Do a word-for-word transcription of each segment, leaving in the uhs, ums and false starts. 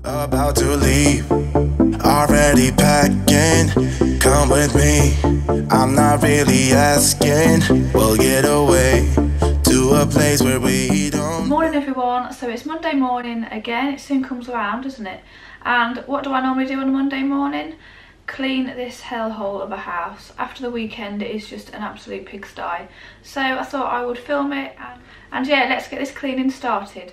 About to leave, already packing. Come with me, I'm not really asking. We'll get away to a place where we don't. Morning everyone, so it's Monday morning again. It soon comes around, doesn't it? And what do I normally do on a Monday morning? Clean this hellhole of a house. After the weekend it is just an absolute pigsty. So I thought I would film it and, and yeah, let's get this cleaning started.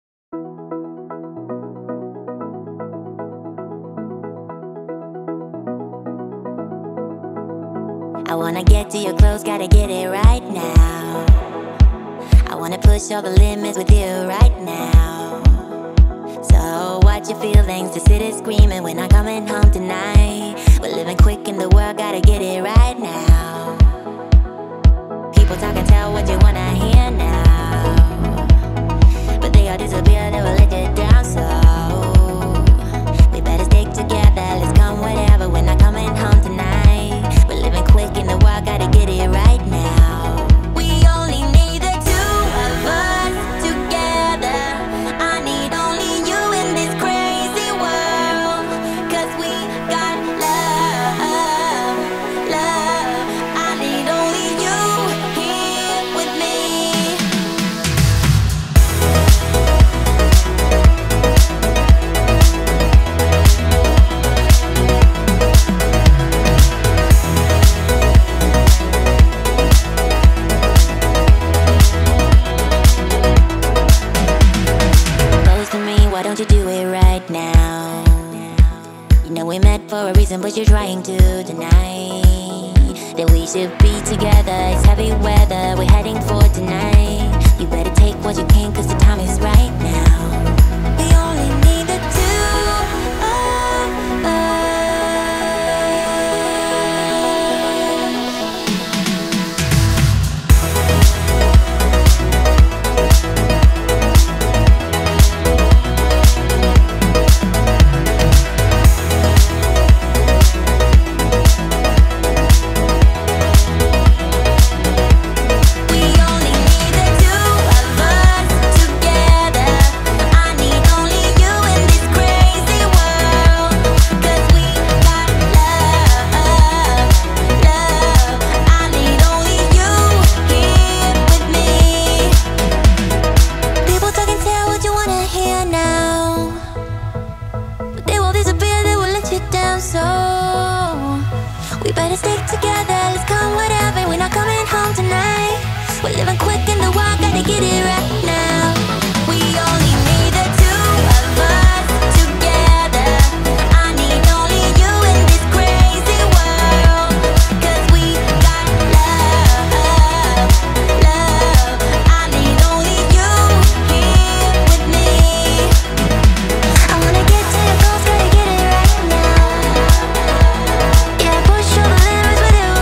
I wanna get to your clothes, gotta get it right now. I wanna push all the limits with you right now. So watch your feelings, the city's screaming, we're not coming home tonight. We're living quick in the world, gotta get it right now. People talk and tell what you wanna hear now, but they all disappear, they will let you down. So we better stick together, let's come whatever, we're not coming home tonight. We're living quick in the world, gotta get it right now. We only need the two of us together. I need only you in this crazy world, 'cause we got love, love. I need only you here with me. Why don't you do it right now? You know we met for a reason, but you're trying to deny that we should be together. It's heavy weather, we're heading for tonight. You better take what you can, 'cause the time is right now. We only need the two of us. Push all the limits with you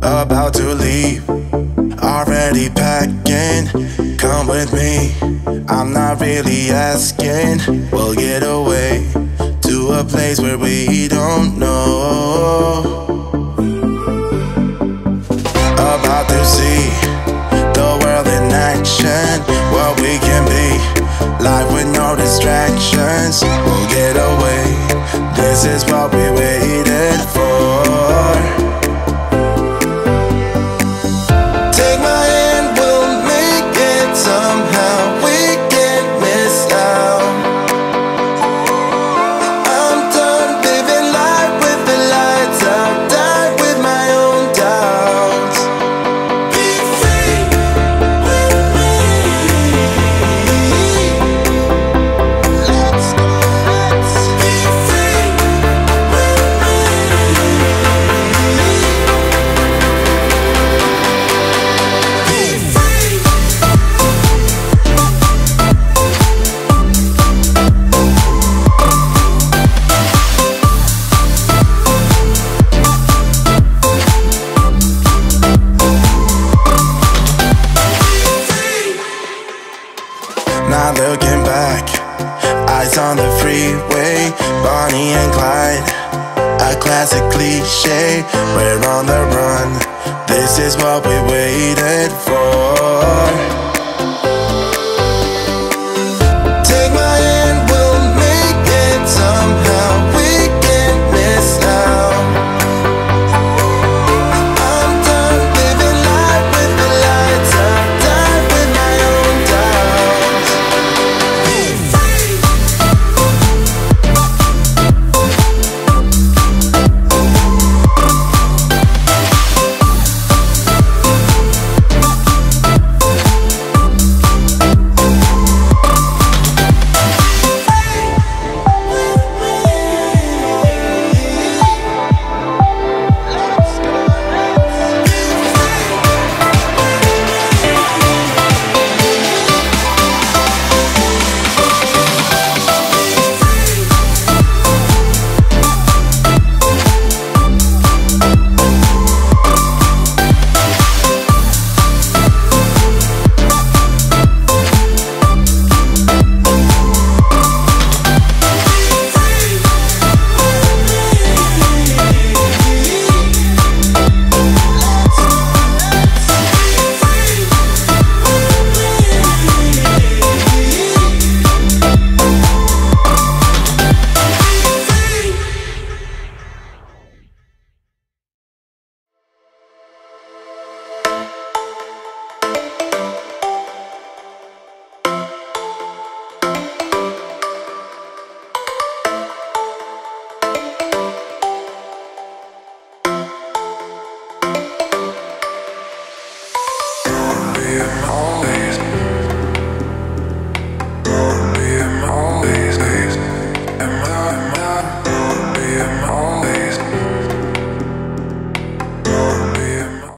about to leave, already packing. Come with me, I'm not really asking. We'll get away to a place where we don't know. About to see the world in action, what we can be, life with no distractions. We'll get away, this is what we waited for. Take my hand, we'll make it somehow. We can't miss out. I'm done living life with the lights out, die with my own doubts. Be free with me. Let's go, let's be free with me. Be free. Not looking back, eyes on the freeway, Bonnie and Clyde, a classic cliche. We're on the run, this is what we waited for.